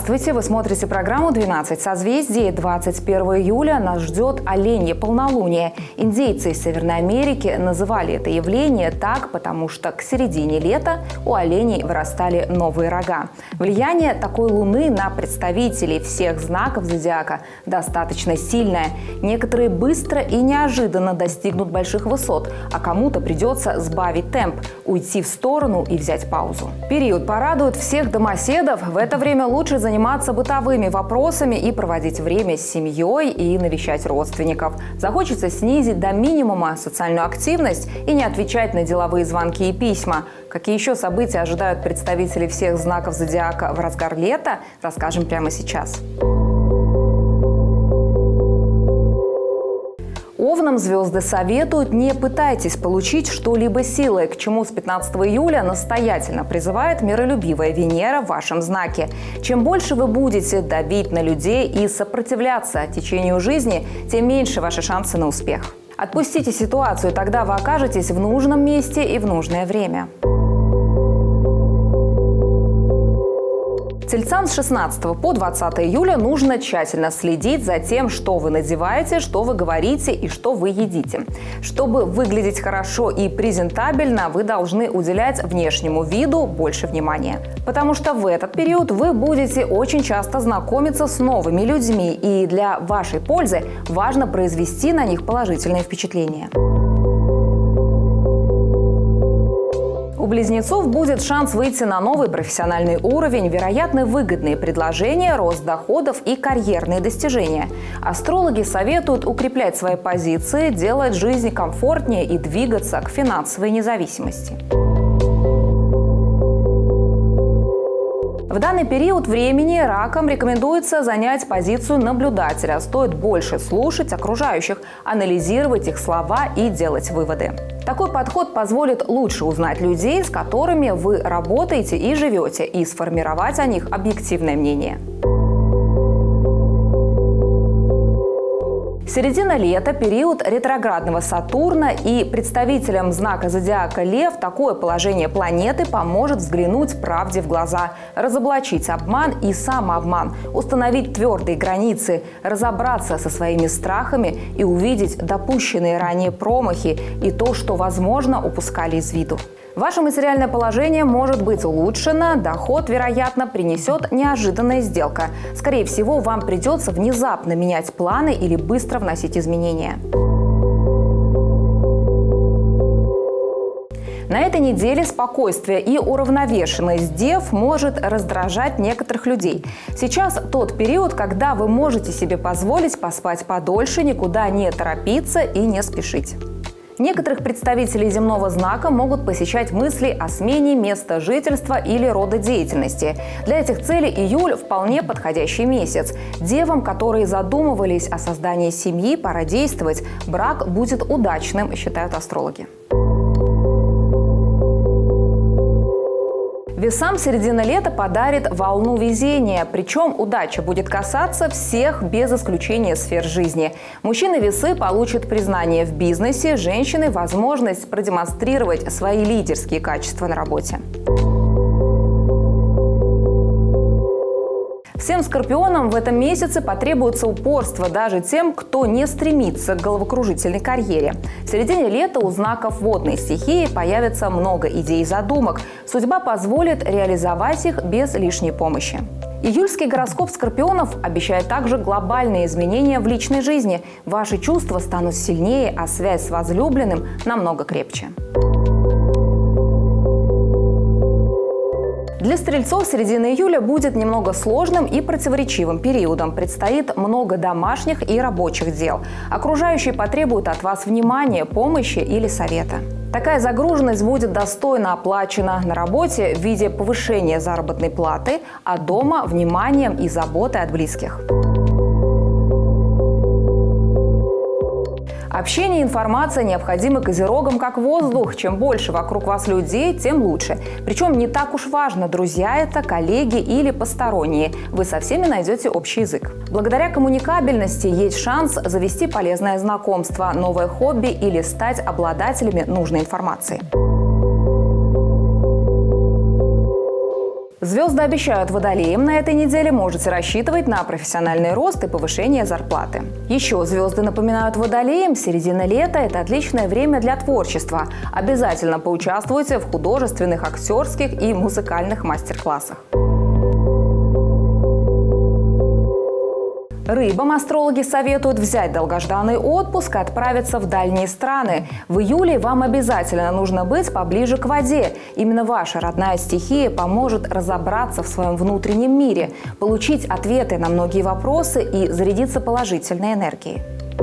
Здравствуйте! Вы смотрите программу «12 созвездий». 21 июля нас ждет оленье полнолуние. Индейцы из Северной Америки называли это явление так, потому что к середине лета у оленей вырастали новые рога. Влияние такой луны на представителей всех знаков зодиака достаточно сильное. Некоторые быстро и неожиданно достигнут больших высот, а кому-то придется сбавить темп, уйти в сторону и взять паузу. Период порадует всех домоседов. В это время лучше заниматься бытовыми вопросами и проводить время с семьей и навещать родственников. Захочется снизить до минимума социальную активность и не отвечать на деловые звонки и письма. Какие еще события ожидают представителей всех знаков зодиака в разгар лета, расскажем прямо сейчас. Овнам звезды советуют: не пытайтесь получить что-либо силой, к чему с 15 июля настоятельно призывает миролюбивая Венера в вашем знаке. Чем больше вы будете давить на людей и сопротивляться течению жизни, тем меньше ваши шансы на успех. Отпустите ситуацию, тогда вы окажетесь в нужном месте и в нужное время. Тельцам с 16 по 20 июля нужно тщательно следить за тем, что вы надеваете, что вы говорите и что вы едите. Чтобы выглядеть хорошо и презентабельно, вы должны уделять внешнему виду больше внимания. Потому что в этот период вы будете очень часто знакомиться с новыми людьми, и для вашей пользы важно произвести на них положительное впечатление. У близнецов будет шанс выйти на новый профессиональный уровень, вероятны выгодные предложения, рост доходов и карьерные достижения. Астрологи советуют укреплять свои позиции, делать жизнь комфортнее и двигаться к финансовой независимости. В данный период времени ракам рекомендуется занять позицию наблюдателя. Стоит больше слушать окружающих, анализировать их слова и делать выводы. Такой подход позволит лучше узнать людей, с которыми вы работаете и живете, и сформировать о них объективное мнение. Середина лета – период ретроградного Сатурна, и представителям знака зодиака Лев такое положение планеты поможет взглянуть правде в глаза, разоблачить обман и самообман, установить твердые границы, разобраться со своими страхами и увидеть допущенные ранее промахи и то, что, возможно, упускали из виду. Ваше материальное положение может быть улучшено, доход, вероятно, принесет неожиданная сделка. Скорее всего, вам придется внезапно менять планы или быстро вносить изменения. На этой неделе спокойствие и уравновешенность дев может раздражать некоторых людей. Сейчас тот период, когда вы можете себе позволить поспать подольше, никуда не торопиться и не спешить. Некоторых представителей земного знака могут посещать мысли о смене места жительства или рода деятельности. Для этих целей июль вполне подходящий месяц. Девам, которые задумывались о создании семьи, пора действовать. Брак будет удачным, считают астрологи. Весам середина лета подарит волну везения, причем удача будет касаться всех без исключения сфер жизни. Мужчины-весы получат признание в бизнесе, женщины – возможность продемонстрировать свои лидерские качества на работе. Всем скорпионам в этом месяце потребуется упорство, даже тем, кто не стремится к головокружительной карьере. В середине лета у знаков водной стихии появится много идей и задумок. Судьба позволит реализовать их без лишней помощи. Июльский гороскоп скорпионов обещает также глобальные изменения в личной жизни. Ваши чувства станут сильнее, а связь с возлюбленным намного крепче. Для стрельцов середина июля будет немного сложным и противоречивым периодом. Предстоит много домашних и рабочих дел. Окружающие потребуют от вас внимания, помощи или совета. Такая загруженность будет достойно оплачена на работе в виде повышения заработной платы, а дома – вниманием и заботой от близких. Общение и информация необходимы козерогам как воздух. Чем больше вокруг вас людей, тем лучше. Причем не так уж важно, друзья это, коллеги или посторонние. Вы со всеми найдете общий язык. Благодаря коммуникабельности есть шанс завести полезное знакомство, новое хобби или стать обладателями нужной информации. Звезды обещают водолеям, на этой неделе можете рассчитывать на профессиональный рост и повышение зарплаты. Еще звезды напоминают водолеям, середина лета – это отличное время для творчества. Обязательно поучаствуйте в художественных, актерских и музыкальных мастер-классах. Рыбам астрологи советуют взять долгожданный отпуск и отправиться в дальние страны. В июле вам обязательно нужно быть поближе к воде. Именно ваша родная стихия поможет разобраться в своем внутреннем мире, получить ответы на многие вопросы и зарядиться положительной энергией.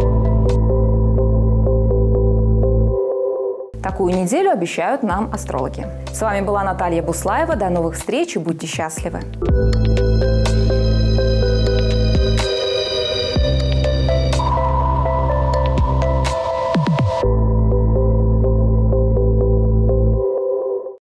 Такую неделю обещают нам астрологи. С вами была Наталья Буслаева. До новых встреч и будьте счастливы!